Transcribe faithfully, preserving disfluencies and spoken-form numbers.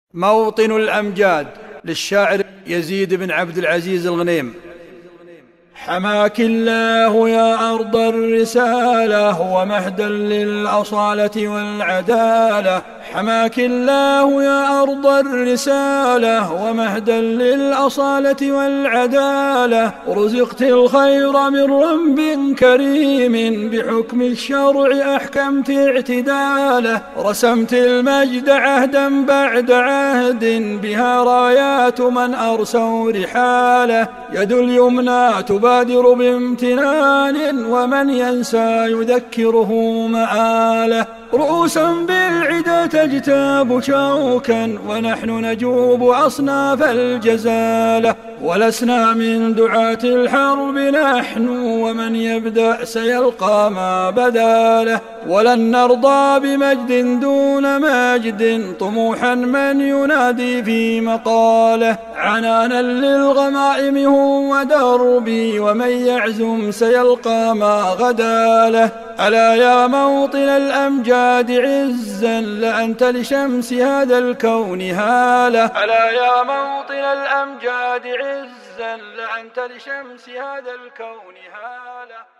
موطن الأمجاد للشاعر يزيد بن عبد العزيز الغنيم. حماك الله يا أرض الرسالة ومهدا للأصالة والعدالة. حماك الله يا أرض الرسالة ومهدا للأصالة والعدالة. رزقت الخير من رب كريم بحكم الشرع أحكمت اعتداله. رسمت المجد عهدا بعد عهد بها رايات من أرسوا رحاله. يد اليمنى تبادر بامتنان ومن ينسى يذكره مآله. رؤوسا بالعدا تجتاب شوكا ونحن نجوب أصناف الجزالة. ولسنا من دعاة الحرب نحن ومن يبدأ سيلقى ما بداله. ولن نرضى بمجد دون مجد طموحا من ينادي في مقاله. عنانا للغمائم هو دربي ومن يعزم سيلقى ما غدا له. ألا يا موطن الأمجاد عزا لأنت لشمس هذا الكون هالة. ألا يا موطن الأمجاد عزا لأنت لشمس هذا الكون هالة.